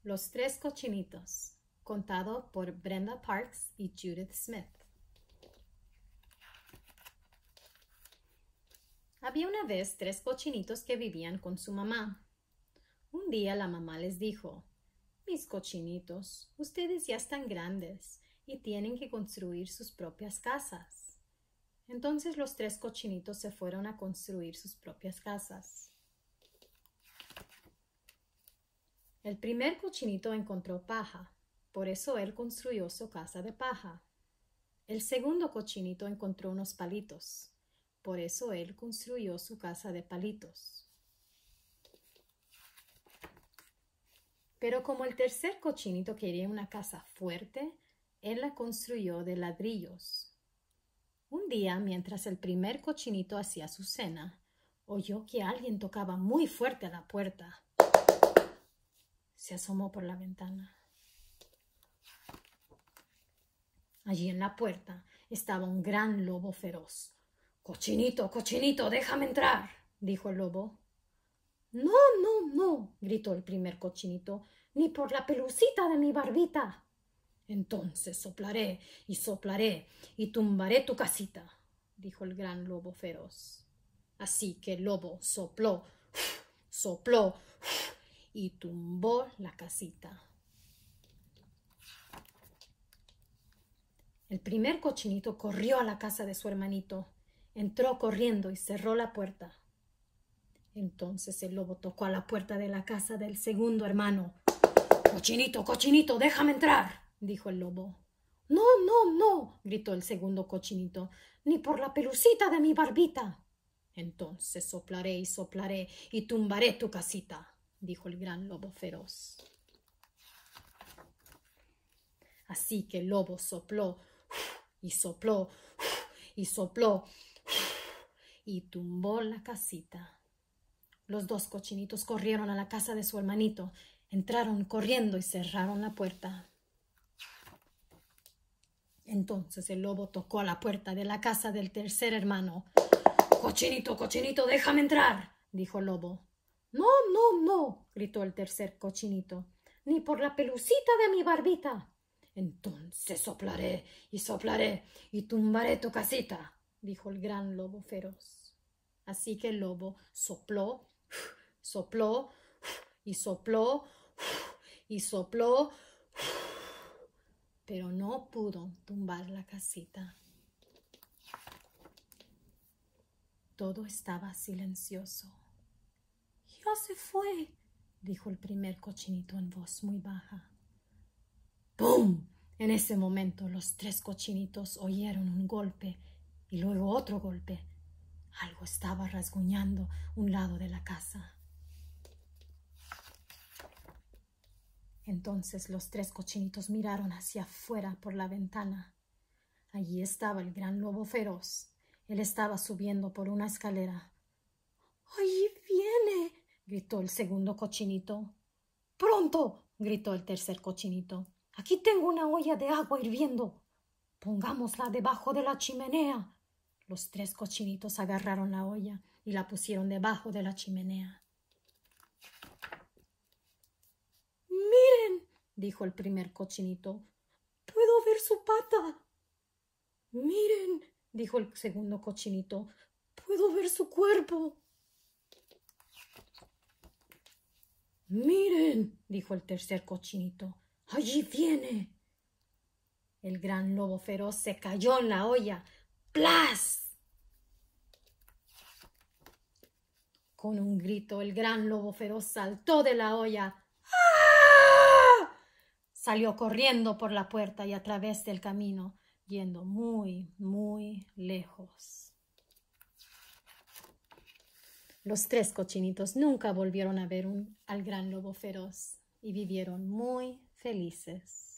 Los tres cochinitos, contado por Brenda Parks y Judith Smith. Había una vez tres cochinitos que vivían con su mamá. Un día la mamá les dijo: «Mis cochinitos, ustedes ya están grandes y tienen que construir sus propias casas». Entonces los tres cochinitos se fueron a construir sus propias casas. El primer cochinito encontró paja, por eso él construyó su casa de paja. El segundo cochinito encontró unos palitos, por eso él construyó su casa de palitos. Pero como el tercer cochinito quería una casa fuerte, él la construyó de ladrillos. Un día, mientras el primer cochinito hacía su cena, oyó que alguien tocaba muy fuerte a la puerta. Se asomó por la ventana. Allí en la puerta estaba un gran lobo feroz. «Cochinito, cochinito, déjame entrar», dijo el lobo. «No, no, no», gritó el primer cochinito, «ni por la pelucita de mi barbita». «Entonces soplaré y tumbaré tu casita», dijo el gran lobo feroz. Así que el lobo sopló, sopló y tumbó la casita. El primer cochinito corrió a la casa de su hermanito. Entró corriendo y cerró la puerta. Entonces el lobo tocó a la puerta de la casa del segundo hermano. «Cochinito, cochinito, déjame entrar», dijo el lobo. «No, no, no», gritó el segundo cochinito, «ni por la pelucita de mi barbita». «Entonces soplaré y tumbaré tu casita», dijo el gran lobo feroz. Así que el lobo sopló y sopló y sopló y tumbó la casita. Los dos cochinitos corrieron a la casa de su hermanito, entraron corriendo y cerraron la puerta. Entonces el lobo tocó a la puerta de la casa del tercer hermano. «Cochinito, cochinito, déjame entrar», dijo el lobo. «No, no, no», gritó el tercer cochinito, «ni por la pelucita de mi barbita». «Entonces soplaré y tumbaré tu casita», dijo el gran lobo feroz. Así que el lobo sopló, sopló y sopló y sopló, pero no pudo tumbar la casita. Todo estaba silencioso. «Ya se fue», dijo el primer cochinito en voz muy baja. ¡Pum! En ese momento los tres cochinitos oyeron un golpe y luego otro golpe. Algo estaba rasguñando un lado de la casa. Entonces los tres cochinitos miraron hacia afuera por la ventana. Allí estaba el gran lobo feroz. Él estaba subiendo por una escalera. «¡Allí viene!», gritó el segundo cochinito. «¡Pronto!», gritó el tercer cochinito. «Aquí tengo una olla de agua hirviendo. Pongámosla debajo de la chimenea». Los tres cochinitos agarraron la olla y la pusieron debajo de la chimenea. «Miren», dijo el primer cochinito, «puedo ver su pata». «Miren», dijo el segundo cochinito, «puedo ver su cuerpo». «Miren», dijo el tercer cochinito, «allí viene». El gran lobo feroz se cayó en la olla. ¡Plas! Con un grito, el gran lobo feroz saltó de la olla. ¡Ah! Salió corriendo por la puerta y a través del camino, yendo muy, muy lejos. Los tres cochinitos nunca volvieron a ver al gran lobo feroz y vivieron muy felices.